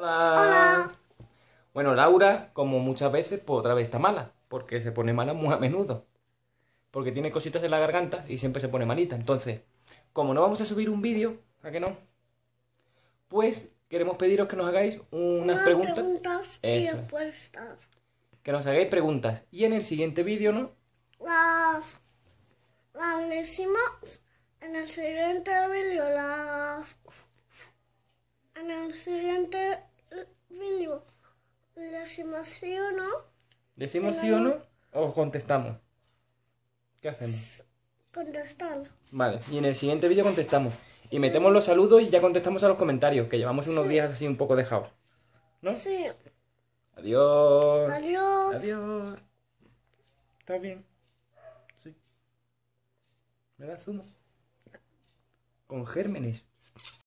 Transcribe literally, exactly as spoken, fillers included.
Hola. Hola. Bueno, Laura, como muchas veces, pues otra vez está mala, porque se pone mala muy a menudo, porque tiene cositas en la garganta y siempre se pone malita. Entonces, como no vamos a subir un vídeo, ¿a qué no? Pues queremos pediros que nos hagáis unas Unas preguntas. preguntas y Eso, respuestas. que nos hagáis preguntas. Y en el siguiente vídeo, ¿no? Las, las decimos en el siguiente vídeo. Las, en el siguiente vídeo le decimos sí o no. ¿Decimos Si sí o no, no? ¿O contestamos? ¿Qué hacemos? contestar. Vale, y en el siguiente vídeo contestamos. Y metemos los saludos y ya contestamos a los comentarios, que llevamos unos Sí. días así un poco dejados. ¿No? Sí. Adiós. Adiós. Adiós. ¿Estás bien? Sí. ¿Me da zumo? Con gérmenes.